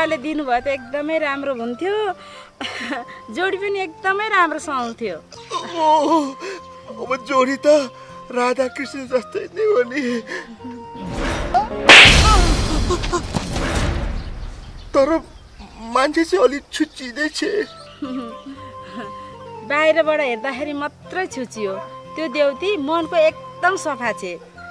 बाले दिनुभयो त एकदमै राम्रो हुन्थ्यो जोडी पनि एकदमै राम्रो सुहाउँथ्यो अब जोडी त राधा कृष्ण जस्तै नै हो नि तर मान्छे चाहिँ अलि छुच्चिँदै छ बाहिरबाट हेर्दाखेरि मात्रै छुच्चियो त्यो देउती मनको एकदम सफा छ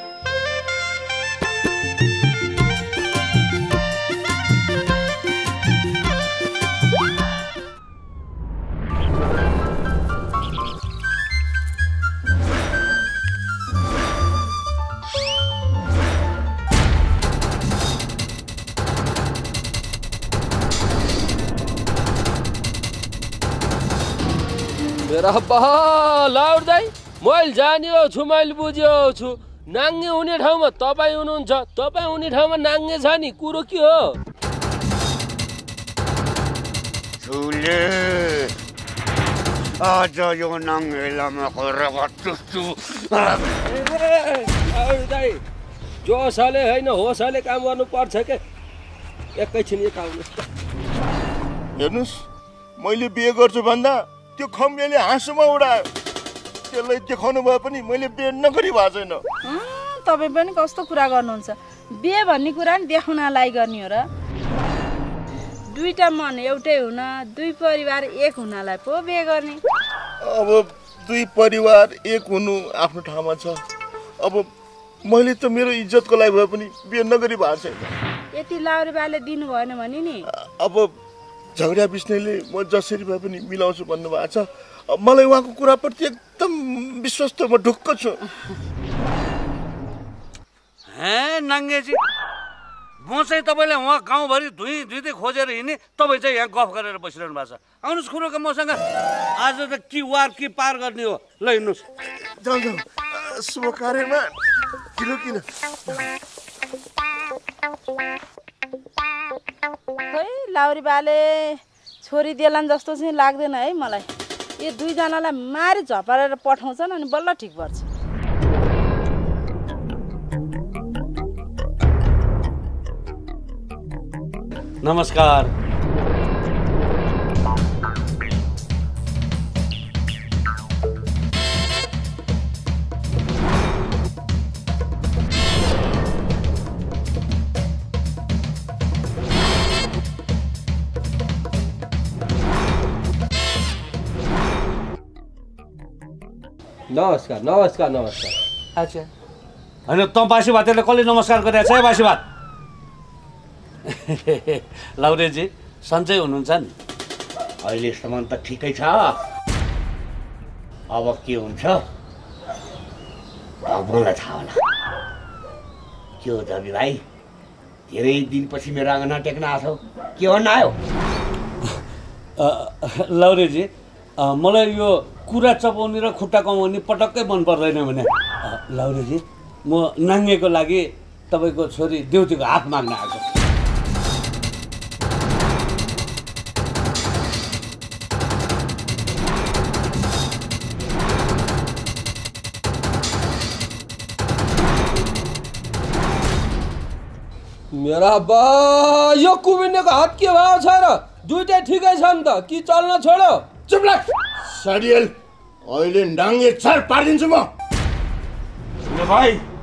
मेरा बहा लाउड दाइ मैले जान्यो छु मैले बुझ्यो छु नाङ्गे हुने ठाउँमा तपाईँ हुनुहुन्छ तपाईँ हुने ठाउँमा नाङ्गे छ नि कुरो के हो झुले आज यो नाङ्गेलामा रगतुस्तु लाउड दाइ जोसले होइन होसले काम गर्नुपर्छ के एकैछिन एक आउनुहोस् हेर्नुहोस् मैले बिहे गर्छु भन्दा त्यो खम्बेले हाँसोमा उडायो त्यसलाई देखाउनु भए पनि मैले बिहे नगरी भएको छैन तपाईँ पनि कस्तो कुरा गर्नुहुन्छ बिहे भन्ने कुरा नि देखाउनलाई गर्ने हो र दुईटा मन एउटै हुन दुई परिवार एक हुनलाई पो बिहे गर्ने अब दुई परिवार एक हुनु आफ्नो ठाउँमा छ अब मैले त मेरो इज्जतको लागि भए पनि बिहे नगरी भएको छैन यति लाउरे बाले दिनु भएन भने नि अब झगडा बिस्नेले म जसरी भए पनि मिलाउँछु भन्नुभएको छ मलाई उहाँको कुराप्रति एकदम विश्वस्त म ढुक्क छु हे नाङ्गेजी म चाहिँ तपाईँलाई उहाँ गाउँभरि धुइँदै खोजेर हिँड्ने तपाईँ चाहिँ यहाँ गफ गरेर बसिरहनु भएको छ आउनुहोस् कुरोको मसँग आज त कि वार कि पार गर्ने हो ल हिँड्नुहोस् जाउँ जाउँ शुभ कार्यमा किन खै लाउरी बाले छोरी देलान जस्तो चाहिँ लाग्दैन है मलाई यो दुईजनालाई मारि झपारेर पठाउँछन् अनि बल्ल ठिक पर्छ नमस्कार नमस्कार नमस्कार नमस्कार अच्छा होइन त बासी भातले कसले नमस्कार गरिरहेको छ है बासी भात लाउरेजी सन्चै हुनुहुन्छ नि अहिलेसम्म त ठिकै छ अब के हुन्छ भगवानलाई थाहा होला के हो जबी भाइ धेरै दिनपछि मेरो आँगनमा टेक्न आएको के भन्न आयो लाउरेजी मलाई यो कुरा चपाउने र खुट्टा कमाउने पटक्कै मन पर्दैन भने लाउरेजी म नाङ्गेको लागि तपाईँको छोरी देउतीको हात माग्न आएको मेरा बा यो कुबिनेको हात के भयो छ र दुईटै ठिकै छ नि त कि चल्न छोड्यो चुप लाग साडियल अहिले नाङ्गे छर पारिदिन्छु म भाइ